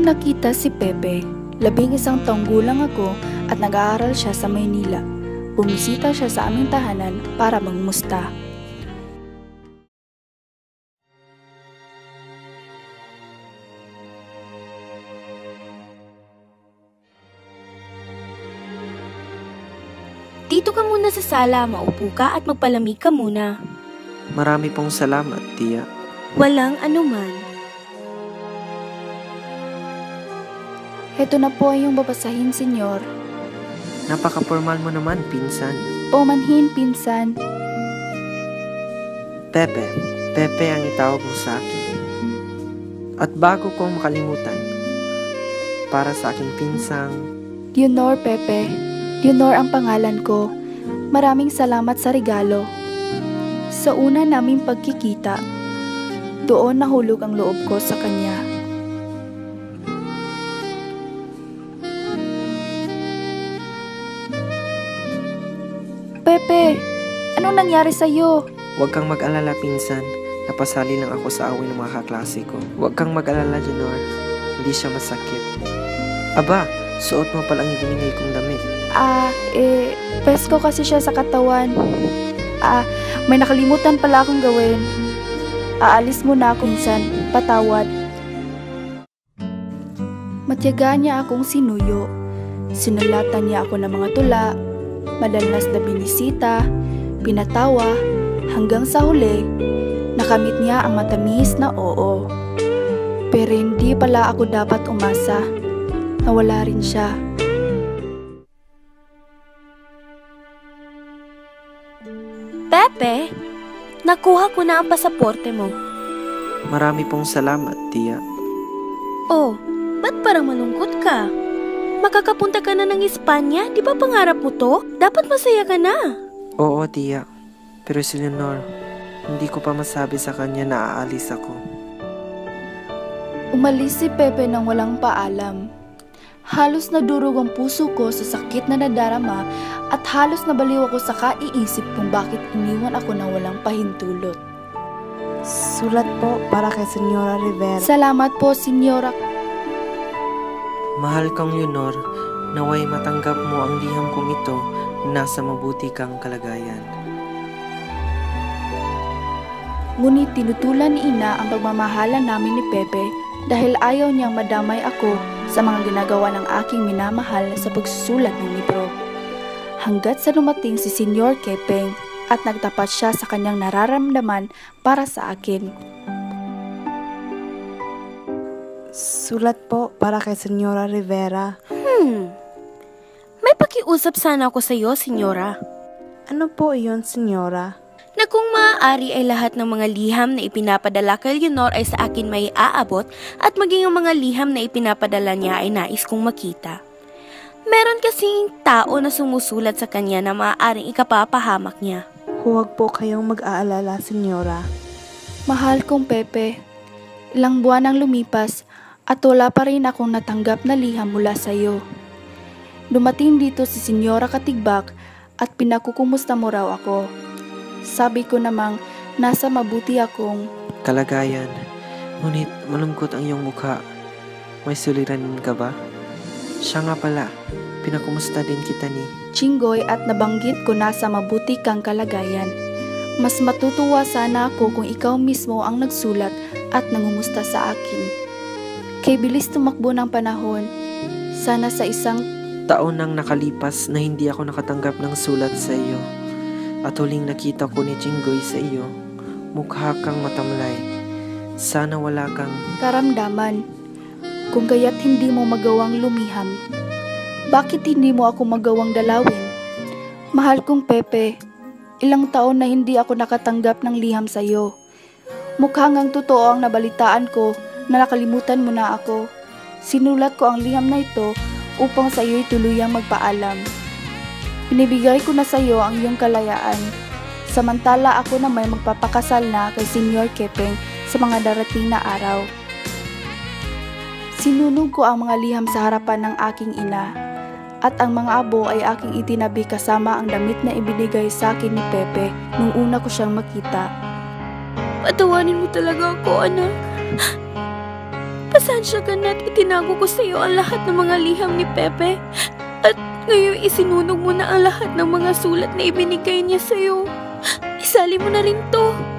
nakita si Pepe. 11 taong gulang ako at nag-aaral siya sa Maynila. Bumisita siya sa aming tahanan para magmusta. Dito ka muna sa sala, maupo ka at magpalamig ka muna. Marami pong salamat, tiya. Walang anuman. Heto na po ang iyong babasahin, senyor. Napaka-formal mo naman, pinsan. Paumanhin, pinsan. Pepe. Pepe ang itawag mo sa akin. At bago kong makalimutan, para sa aking pinsang... Leonor, Pepe. Leonor ang pangalan ko. Maraming salamat sa regalo. Sa una naming pagkikita, doon nahulog ang loob ko sa kanya. Pepe, anong nangyari sa'yo? Huwag kang mag-alala, pinsan. Napasali lang ako sa away ng mga kaklase ko. Huwag kang mag-alala, Leonor. Hindi siya masakit. Aba, suot mo palang ibinigay kong damit. Pesko kasi siya sa katawan. May nakalimutan pala akong gawin. Aalis muna ako, pinsan. Patawad. Matyaga niya akong sinuyo. Sinulatan niya ako ng mga tula, madalas na binisita, pinatawa, hanggang sa huli, nakamit niya ang matamis na oo. Pero hindi pala ako dapat umasa. Nawala rin siya. Pepe, nakuha ko na ang pasaporte mo. Marami pong salamat, tiya. Oh, ba't parang malungkot ka? Makakapunta ka na ng Espanya, di ba pangarap mo to? Dapat masaya ka na. Oo, tiya. Pero si Leonor, hindi ko pa masabi sa kanya na aalis ako. Umalis si Pepe nang walang paalam. Halos nadurog ang puso ko sa sakit na nadarama at halos nabaliw ako sa kaiisip kung bakit iniwan ako na walang pahintulot. Sulat po para kay Senyora Rivera. Salamat po, Senyora. Mahal kang Leonor, naway matanggap mo ang liham kong ito na nasa mabuti kang kalagayan. Ngunit tinutulan ni Ina ang pagmamahalan namin ni Pepe dahil ayaw niyang madamay ako sa mga ginagawa ng aking minamahal sa pagsusulat ng libro. Hanggat sa dumating si Senyor Kepeng at nagtapat siya sa kanyang nararamdaman para sa akin. Sulat po para kay Senyora Rivera. May pakiusap sana ako sa iyo, Senyora. Ano po iyon, Senyora? Na kung maaari ay lahat ng mga liham na ipinapadala kay Leonor ay sa akin may aabot at maging ang mga liham na ipinapadala niya ay nais kong makita. Meron kasing tao na sumusulat sa kanya na maaaring ikapapahamak niya. Huwag po kayong mag-aalala, Senyora. Mahal kong Pepe, ilang buwan ang lumipas at wala pa rin akong natanggap na liham mula sa iyo. Dumating dito si Senyora Katigbak at pinakukumusta mo raw ako. Sabi ko namang nasa mabuti akong Kalagayan, ngunit malungkot ang iyong mukha. May suliranin ka ba? Siya nga pala, pinakumusta din kita ni Chinggoy at nabanggit ko na sa mabuti kang kalagayan. Mas matutuwa sana ako kung ikaw mismo ang nagsulat at nangumusta sa akin. Kay bilis tumakbo ng panahon, sana sa isang taon nang nakalipas na hindi ako nakatanggap ng sulat sa iyo. At huling nakita ko ni Chinggoy sa iyo, mukha kang matamlay. Sana wala kang karamdaman. Kung gaya't hindi mo magawang lumiham, bakit hindi mo ako magawang dalawin? Mahal kong Pepe, ilang taon na hindi ako nakatanggap ng liham sa iyo. Mukhang ang totoo ang nabalitaan ko na nakalimutan mo na ako. Sinulat ko ang liham na ito upang sa iyo'y tuluyang magpaalam. Pinibigay ko na sa iyo ang iyong kalayaan, samantala ako na may magpapakasal na kay Senyor Kepeng sa mga darating na araw. Sinunog ko ang mga liham sa harapan ng aking ina, at ang mga abo ay aking itinabi kasama ang damit na ibinigay sa akin ni Pepe nung una ko siyang makita. Patawanin mo talaga ako, anak. Pasensya ka na at itinago ko sa iyo ang lahat ng mga liham ni Pepe. At ngayon isinunog mo na ang lahat ng mga sulat na ibinigay niya sa iyo. Isali mo na rin to.